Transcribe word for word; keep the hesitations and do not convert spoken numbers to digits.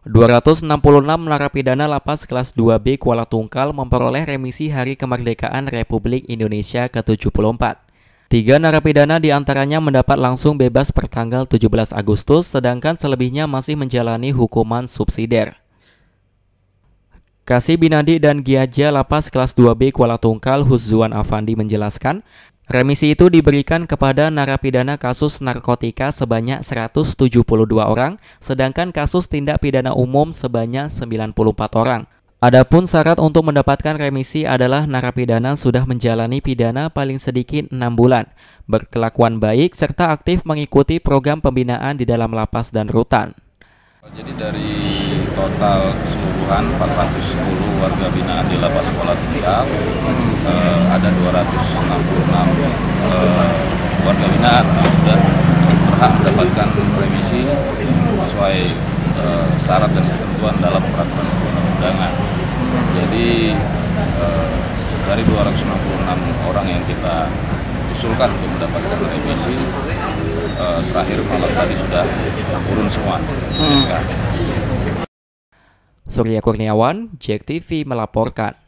dua ratus enam puluh enam narapidana lapas kelas dua B Kuala Tungkal memperoleh remisi Hari Kemerdekaan Republik Indonesia ke tujuh puluh empat. Tiga narapidana diantaranya mendapat langsung bebas pertanggal tujuh belas Agustus, sedangkan selebihnya masih menjalani hukuman subsidiar. Kasih Binadi dan Giaja Lapas kelas dua B Kuala Tungkal Huszuan Afandi menjelaskan, remisi itu diberikan kepada narapidana kasus narkotika sebanyak seratus tujuh puluh dua orang, sedangkan kasus tindak pidana umum sebanyak sembilan puluh empat orang. Adapun syarat untuk mendapatkan remisi adalah narapidana sudah menjalani pidana paling sedikit enam bulan, berkelakuan baik, serta aktif mengikuti program pembinaan di dalam lapas dan rutan. Jadi dari total keseluruhan empat ratus sepuluh warga binaan di Lapas Kuala Tungkal, eh, ada dua ratus enam puluh enam eh, warga binaan yang sudah berhak mendapatkan remisi sesuai eh, syarat dan ketentuan dalam peraturan perundang-undangan. Jadi eh, dari dua ratus enam puluh enam orang yang kita usulkan untuk mendapatkan remisi, eh, terakhir malam tadi sudah turun semua. Hmm. Surya Kurniawan, J E K T V melaporkan.